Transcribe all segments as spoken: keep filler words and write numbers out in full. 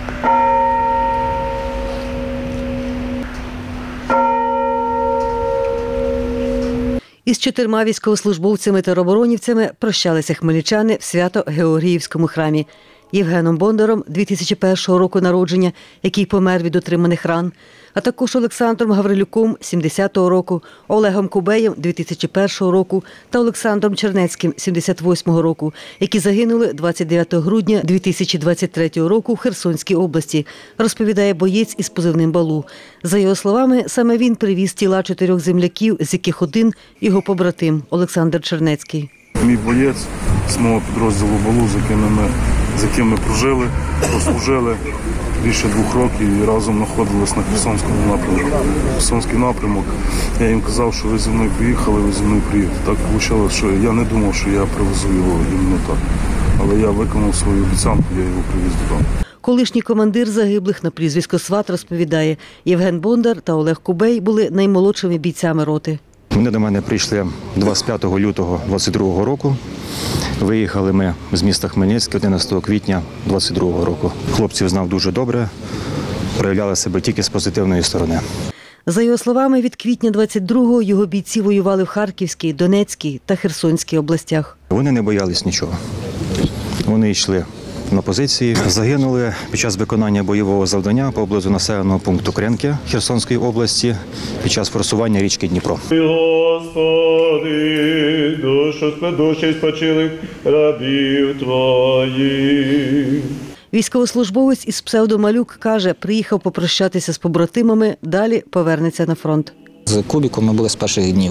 Із чотирма військовослужбовцями-тероборонівцями прощалися хмельничани в Свято-Георгіївському храмі. Євгеном Бондаром дві тисячі першого року народження, який помер від отриманих ран, а також Олександром Гаврилюком сімдесятого року, Олегом Кубеєм дві тисячі першого року та Олександром Чернецьким сімдесят восьмого року, які загинули двадцять дев'ятого грудня дві тисячі двадцять третього року в Херсонській області, розповідає боєць із позивним «Балу». За його словами, саме він привіз тіла чотирьох земляків, з яких один – його побратим Олександр Чернецький. Мій боєць з мого підрозділу «Балу», з яким ми, з яким ми прожили, прослужили більше двох років і разом знаходились на Херсонському напрямку. Херсонський напрямок, я їм казав, що ви зі мною поїхали, ви зі мною приїдете. Так вийшло, що я не думав, що я привезу його іменно так. Але я виконав свою обіцянку, я його привіз додому. Колишній командир загиблих на прізвисько Сват розповідає, Євген Бондар та Олег Кубей були наймолодшими бійцями роти. Вони до мене прийшли двадцять п'ятого лютого двадцять другого року. Виїхали ми з міста Хмельницьке одинадцятого квітня двадцять другого року. Хлопців знав дуже добре, проявляли себе тільки з позитивної сторони. За його словами, від квітня двадцять другого його бійці воювали в Харківській, Донецькій та Херсонській областях. Вони не боялись нічого. Вони йшли на позиції, загинули під час виконання бойового завдання поблизу населеного пункту Кренки Херсонської області під час форсування річки Дніпро. Господи, душу душі спочилих рабів Твоїх. Військовослужбовець із псевдомалюк каже, приїхав попрощатися з побратимами, далі повернеться на фронт. З Кубіком ми були з перших днів.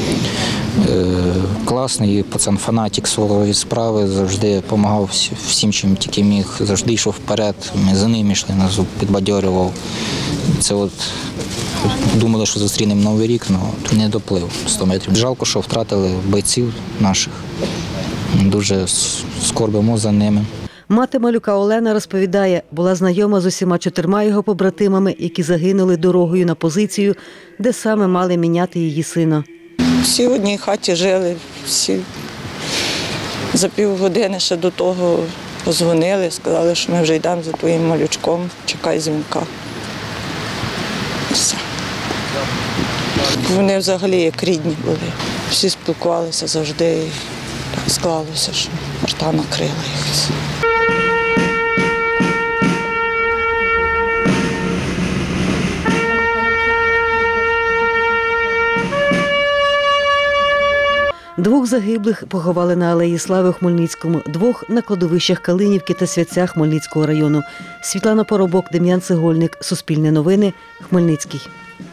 Класний пацан, фанатик своєї справи, завжди допомагав всім, чим тільки міг, завжди йшов вперед, ми за ним йшли, нас підбадьорював. Це от думали, що зустрінемо Новий рік, але не доплив сто метрів. Жалко, що втратили бойців наших, дуже скорбимо за ними. Мати малюка Олена розповідає, була знайома з усіма чотирма його побратимами, які загинули дорогою на позицію, де саме мали міняти її сина. Всі в одній хаті жили, всі за півгодини ще до того позвонили, сказали, що ми вже йдемо за твоїм малючком, чекай дзвінка. І все. Вони взагалі як рідні були. Всі спілкувалися завжди, і так склалося, що арта накрила їх. Двох загиблих поховали на Алеї Слави у Хмельницькому, двох – на кладовищах Калинівки та Святця Хмельницького району. Світлана Поробок, Дем'ян Цегольник, Суспільне новини, Хмельницький.